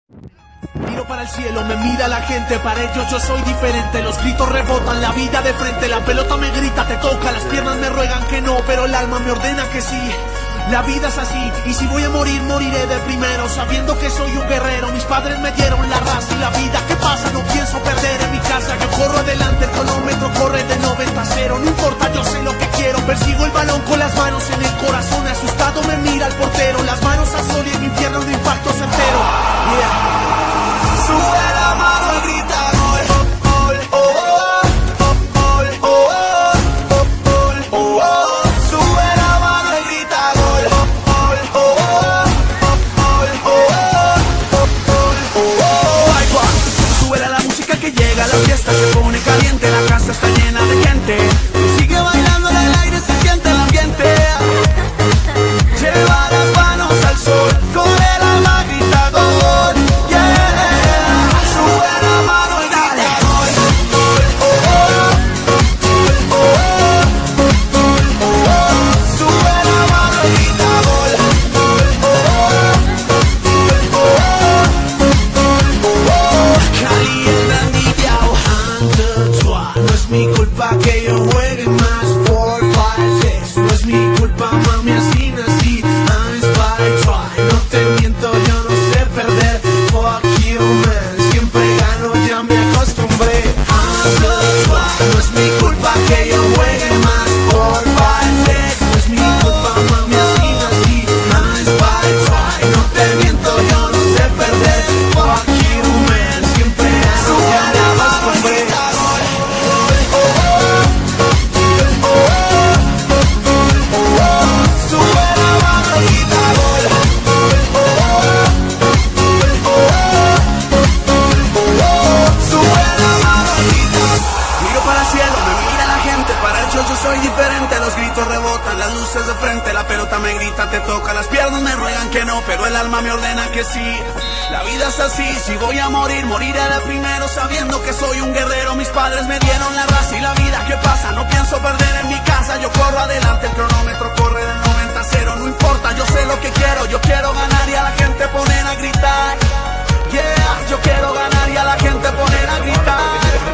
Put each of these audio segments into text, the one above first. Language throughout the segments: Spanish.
Miro para el cielo, me mira la gente, para ellos yo soy diferente. Los gritos rebotan, la vida de frente, la pelota me grita, te toca, las piernas me ruegan que no, pero el alma me ordena que sí. La vida es así, y si voy a morir, moriré de primero, sabiendo que soy un guerrero. Mis padres me dieron la raza y la vida. ¿Qué pasa? No pienso perder en mi casa. Yo corro adelante, el cronómetro corre de 90 a 0. No importa, yo sé lo que quiero. Persigo el balón con las manos en el corazón. Asustado me mira el portero. Las manos a sol y en mi infierno un impacto certero. Yeah. Sube la mano y grita gol, gol, oh, oh, gol, oh, oh, gol, oh, oh. Sube la mano y grita gol, gol, oh, oh, gol, oh, oh, gol, oh, oh. Ay, guau. Sube la música que llega, la fiesta se pone caliente, la casa está llena de gente. Sigue bailando en el aire, se siente el ambiente. Lleva las manos al sol, con el alma grita gol. Mi culpa que yo juegue más 4, 5, 6. No es mi culpa, mami, así nací. I'm inspired, try. No te miento, yo no sé perder. Fuck you, man. Siempre gano, ya me acostumbré. I'm the try. No es mi culpa que yo juegue más 4, 5, 6. No es mi culpa, mami, así nací. I'm inspired, try. No te miento, yo no sé perder. Fuck you, man. Siempre gano, ya me acostumbré. Yo soy diferente, los gritos rebotan, las luces de frente, la pelota me grita, te toca, las piernas me ruegan que no, pero el alma me ordena que sí. La vida es así, si voy a morir, moriré de primero, sabiendo que soy un guerrero. Mis padres me dieron la raza y la vida. ¿Qué pasa? No pienso perder en mi casa, yo corro adelante, el cronómetro corre del 90 a 0. No importa, yo sé lo que quiero, yo quiero ganar y a la gente poner a gritar. Yeah, yo quiero ganar y a la gente poner a gritar.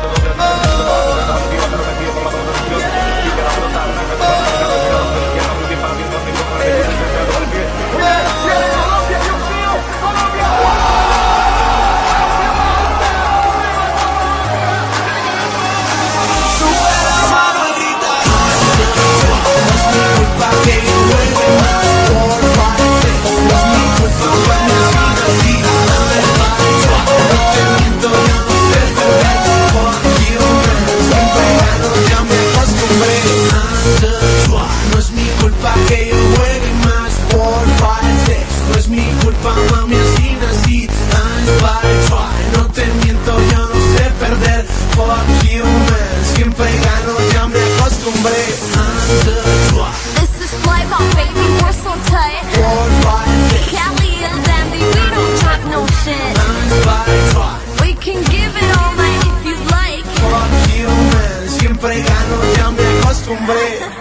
No es mi culpa que yo juegue más 4, 5, 6. No es mi culpa, mami, así nací. I'm inspired, try. No te miento, yo no sé perder. Fuck you, man. Siempre gano, ya me acostumbré. I'm the try. This is Fly Pop, baby, we're so tight. 4, 5, 6. Cali and Dandy, we don't talk no shit. I'm inspired, try. We can give it all night if you like. Fuck you, man. Siempre gano, ya me acostumbré.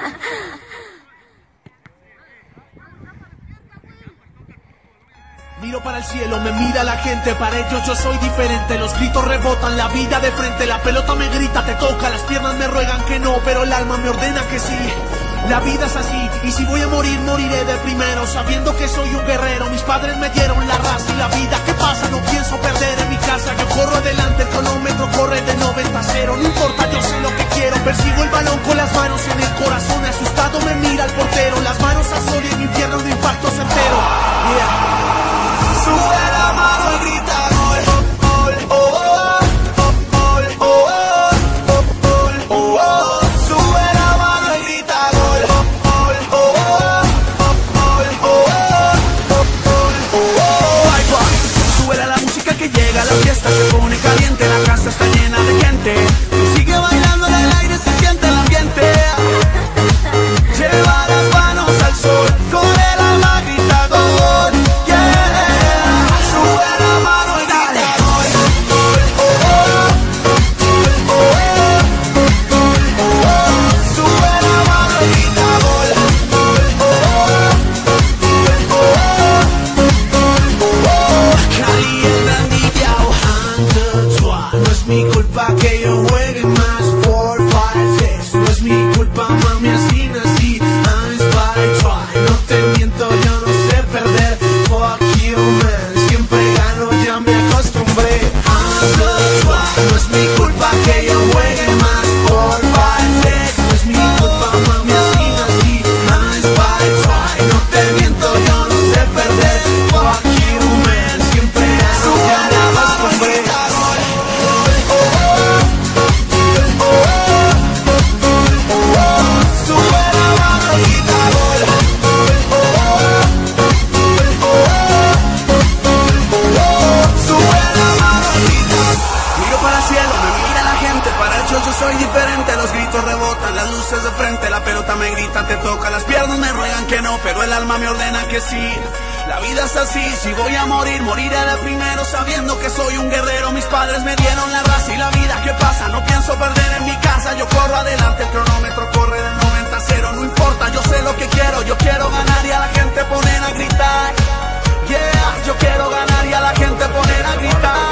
Miro para el cielo, me mira la gente, para ellos yo soy diferente. Los gritos rebotan, la vida de frente, la pelota me grita, te toca, las piernas me ruegan que no, pero el alma me ordena que sí. La vida es así, y si voy a morir, moriré de primero, sabiendo que soy un guerrero. Mis padres me dieron la raza y la vida. ¿Qué pasa? No pienso perder en mi casa. Yo corro adelante, el cronómetro corre de 90 a 0. No importa, yo sé lo que quiero. Persigo el balón con las manos en el corazón. Asustado me mira el portero. Las manos a sol y en mi infierno un impacto certero. Yeah. Sube la mano y grita gol, gol, oh, oh, gol, oh, oh, gol, oh, oh. Sube la mano y grita gol, gol, oh, oh, gol, oh, oh, gol, oh, oh. Ay, guau. te toca las piernas, me ruegan que no, pero el alma me ordena que sí. La vida es así, si voy a morir, moriré de primero, sabiendo que soy un guerrero. Mis padres me dieron la raza y la vida que pasa, no pienso perder en mi casa. Yo corro adelante, el cronómetro corre del 90 a 0. No importa, yo sé lo que quiero, yo quiero ganar y a la gente poner a gritar. Yeah, yo quiero ganar y a la gente poner a gritar.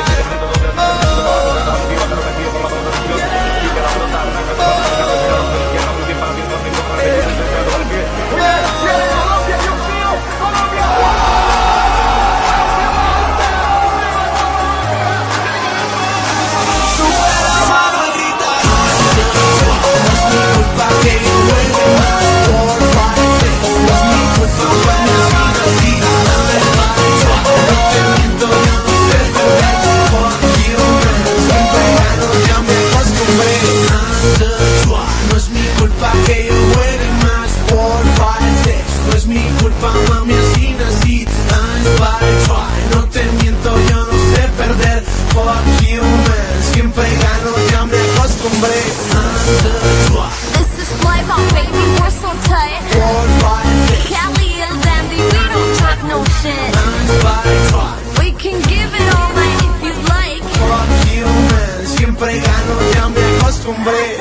This is Fly Pop, baby, we're so tight. Cali and Dandy, we don't talk no shit. We can give it all night if you like. Fuck you, man, siempre gano, ya me acostumbré.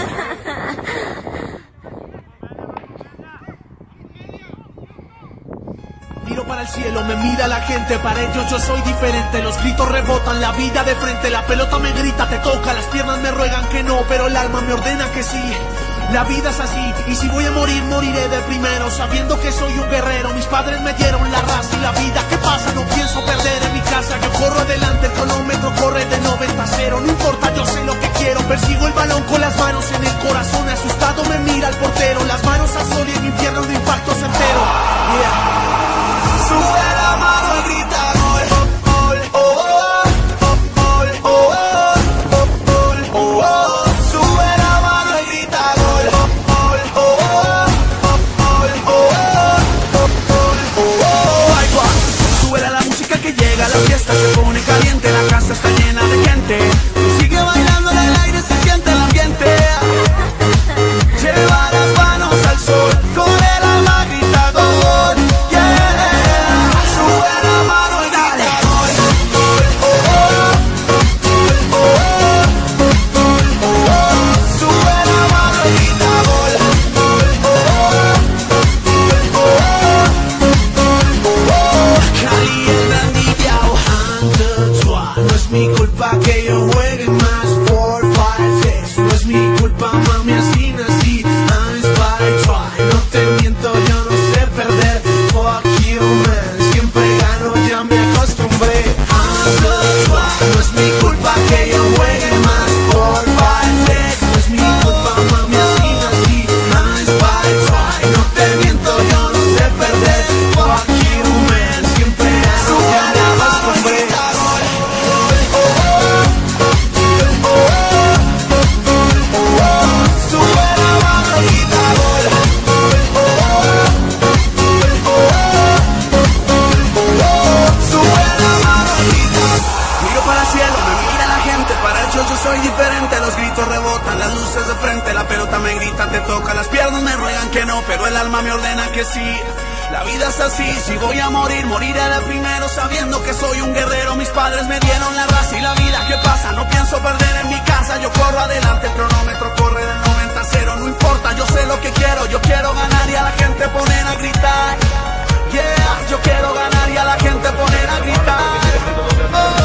Miro para el cielo, me mira la gente, para ellos yo soy diferente. Los gritos rebotan, la vida de frente, la pelota me grita, te toca, las piernas me ruegan que no, pero el alma me ordena que sí. La vida es así, y si voy a morir, moriré de primero, sabiendo que soy un guerrero. Mis padres me dieron la raza y la vida que pasa, no pienso perder en mi casa. Yo corro adelante, el cronómetro corre de 90 a 0. No importa, yo sé lo que quiero, persigo el balón con las manos en el corazón. Asustado me mira el portero, las manos a sol y en mi infierno un impacto certero. Yeah. Sube la mano y grita gol, gol, oh, oh, gol, oh, oh, gol, oh, oh. Sube la mano y grita gol, gol, oh, oh, gol, oh, oh, gol, oh, oh. Ay, guau. Súbela la música que llega, la fiesta se pone caliente, la casa está llena de gente. Sigue bailando en el aire, se siente el ambiente. Lleva las manos al sol, con el alma grita gol. Mi culpa que yo juegue más 4, 5, 6. No es mi culpa, mami, así nací. I'm by try. No te miento, yo no sé perder. Fuck you, man, siempre gano, ya me acostumbré. I'm the try. No es mi culpa que yo juegue más 4, 5, 6. No es mi culpa, mami, así nací. I'm by try. No te miento, yo no sé perder. Fuck you, man, siempre gano, ya me acostumbré. Yo soy diferente, los gritos rebotan, las luces de frente, la pelota me grita, te toca, las piernas me ruegan que no, pero el alma me ordena que sí. La vida es así, si voy a morir, moriré de primero, sabiendo que soy un guerrero. Mis padres me dieron la raza y la vida que pasa, no pienso perder en mi casa. Yo corro adelante, el cronómetro corre del 90 a 0. No importa, yo sé lo que quiero, yo quiero ganar y a la gente poner a gritar. Yeah, yo quiero ganar y a la gente poner a gritar. Oh.